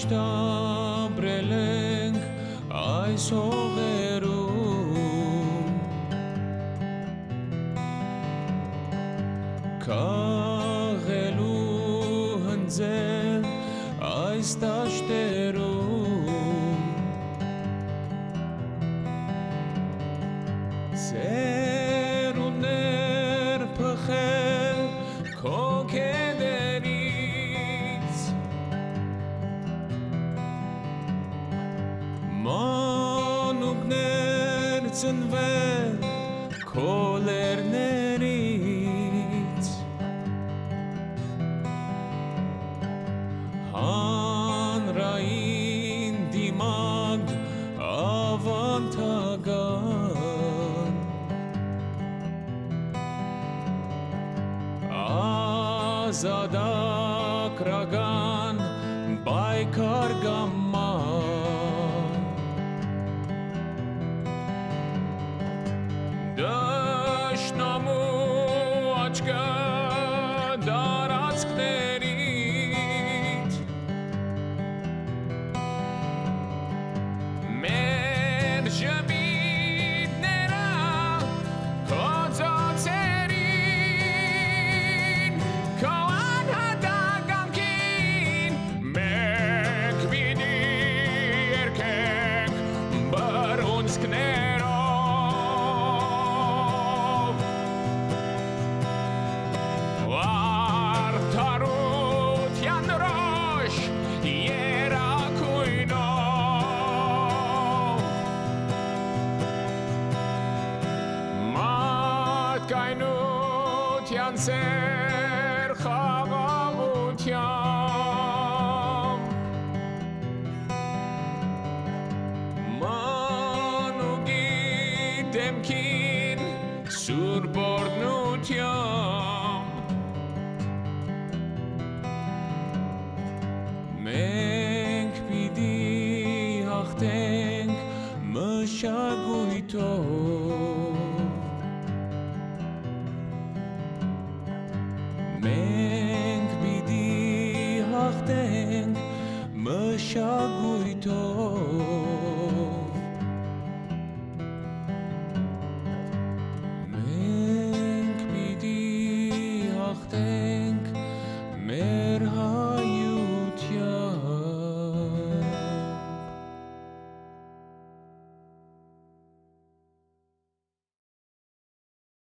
Շտաբրել ենք այս հողերում, Քաղելու հնձել այս տաշտերում, Սերունդներ փխել քո քեդերից, Մանուկներ ծնվել քո լեռներից, Հանրային դիմակ ավանդական, Ազատագրական պայքար գամման, Դաշնամու աչքը դարածքներից, մեր ժպիտները քո ծոցերին, քո անհատականքին, մենք պիտի երգենք բռունցքներով, արդարության ռոշ երակույնով, մարդկայնության սեր խաղաղությամբ, մանուկի դեմքին սուրբ օրհնությամբ, մենք պիտի հաղթենք մշակույթով, մենք պիտի հաղթենք մշակույթով,